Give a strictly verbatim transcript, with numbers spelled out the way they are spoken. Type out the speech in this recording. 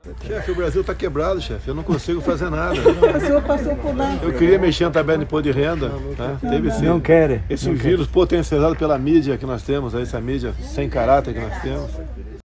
Chefe, o Brasil está quebrado, chefe. Eu não consigo fazer nada. O senhor passou por lá. Eu queria mexer na tabela de imposto de renda. Tá? Teve esse, Não querem. esse Não vírus potencializado pela mídia que nós temos, essa mídia sem caráter que nós temos.